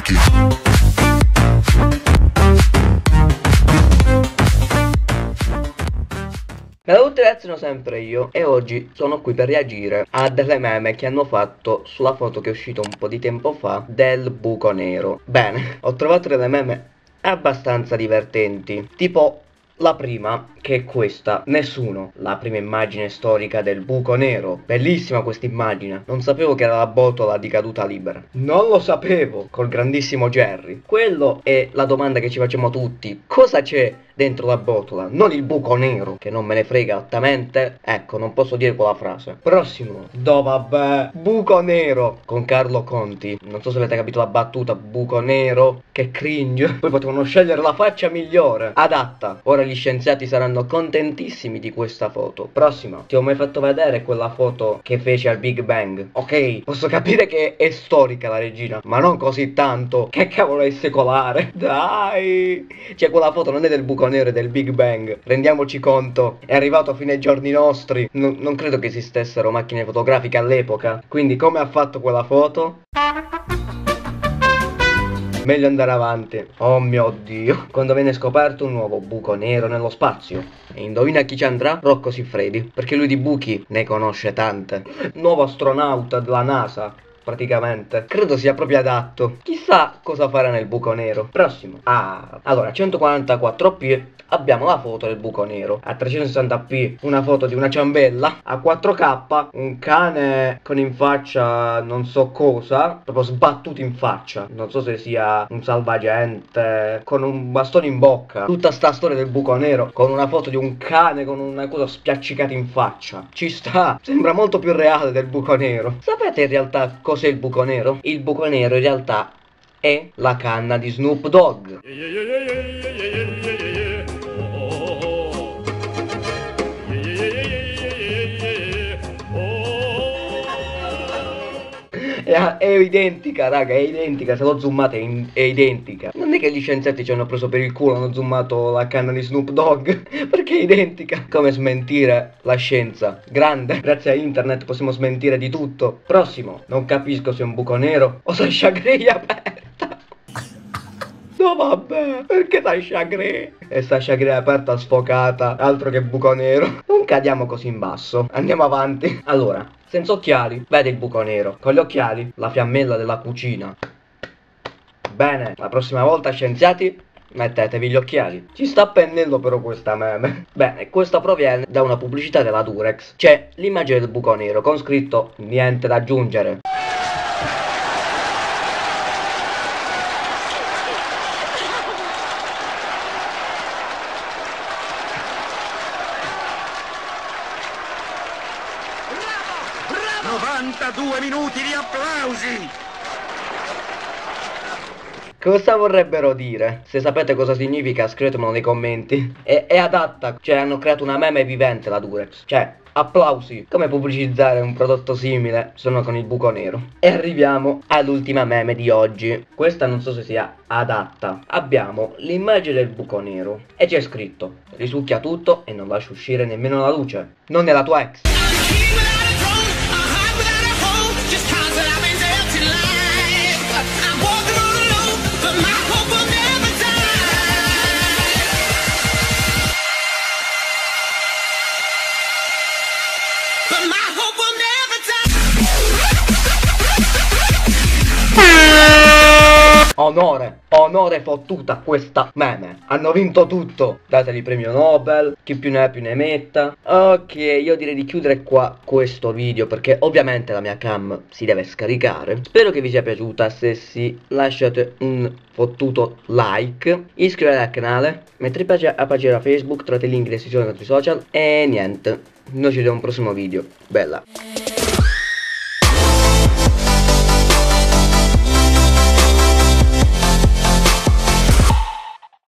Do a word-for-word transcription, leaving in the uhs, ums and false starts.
Funky. Ciao a tutti ragazzi, sono sempre io e oggi sono qui per reagire a delle meme che hanno fatto sulla foto che è uscita un po' di tempo fa del buco nero. Bene, ho trovato delle meme abbastanza divertenti, tipo la prima, che è questa, nessuno, la prima immagine storica del buco nero. Bellissima questa immagine, non sapevo che era la botola di caduta libera. Non lo sapevo, col grandissimo Jerry. Quello è la domanda che ci facciamo tutti, cosa c'è dentro la botola? Non il buco nero, che non me ne frega altamente. Ecco, non posso dire quella frase. Prossimo, do vabbè, buco nero, con Carlo Conti. Non so se avete capito la battuta, buco nero, che cringe. Poi potevano scegliere la faccia migliore, adatta. Ora gli scienziati saranno contentissimi di questa foto. Prossima, ti ho mai fatto vedere quella foto che fece al Big Bang? Ok, posso capire che è storica la regina, ma non così tanto. Che cavolo è secolare? Dai, cioè quella foto non è del buco nero, è del Big Bang. Rendiamoci conto, è arrivato fino ai giorni nostri. Non, non credo che esistessero macchine fotografiche all'epoca. Quindi come ha fatto quella foto? Meglio andare avanti. Oh mio Dio. Quando viene scoperto un nuovo buco nero nello spazio. E indovina chi ci andrà? Rocco Siffredi. Perché lui di buchi ne conosce tante. Nuovo astronauta della NASA, praticamente. Credo sia proprio adatto. Chissà cosa farà nel buco nero. Prossimo. Ah, allora, centoquarantaquattro p. Abbiamo la foto del buco nero. A trecentosessanta p una foto di una ciambella. A quattro K un cane con in faccia non so cosa, proprio sbattuto in faccia. Non so se sia un salvagente, con un bastone in bocca. Tutta sta storia del buco nero con una foto di un cane con una cosa spiaccicata in faccia. Ci sta. Sembra molto più reale del buco nero. Sapete in realtà cos'è il buco nero? Il buco nero in realtà è la canna di Snoop Dogg. È, è identica, raga, è identica. Se lo zoomate è, in, è identica. Non è che gli scienziati ci hanno preso per il culo, hanno zoomato la canna di Snoop Dogg, perché è identica. Come smentire la scienza? Grande. Grazie a internet possiamo smentire di tutto. Prossimo. Non capisco se è un buco nero o Sasha Grey aperta. No vabbè, perché Sasha Grey? E Sasha Grey aperta sfocata, altro che buco nero. Non cadiamo così in basso, andiamo avanti. Allora, senza occhiali, vede il buco nero. Con gli occhiali, la fiammella della cucina. Bene, la prossima volta scienziati, mettetevi gli occhiali. Ci sta a pennello però questa meme. Bene, questa proviene da una pubblicità della Durex. C'è l'immagine del buco nero con scritto niente da aggiungere. novantadue minuti di applausi! Cosa vorrebbero dire? Se sapete cosa significa scrivetemelo nei commenti. È, è adatta, cioè hanno creato una meme vivente la Durex. Cioè, applausi. Come pubblicizzare un prodotto simile, sono con il buco nero. E arriviamo all'ultima meme di oggi. Questa non so se sia adatta. Abbiamo l'immagine del buco nero e c'è scritto risucchia tutto e non lascia uscire nemmeno la luce. Non è la tua ex. Onore, onore fottuta questa meme. Hanno vinto tutto. Dateli premio Nobel, chi più ne ha più ne metta. Ok, io direi di chiudere qua questo video perché ovviamente la mia cam si deve scaricare. Spero che vi sia piaciuta. Se sì, lasciate un fottuto like, iscrivetevi al canale, mettete a pagina Facebook, trovate il link in descrizione dei nostri social. E niente, noi ci vediamo al prossimo video. Bella.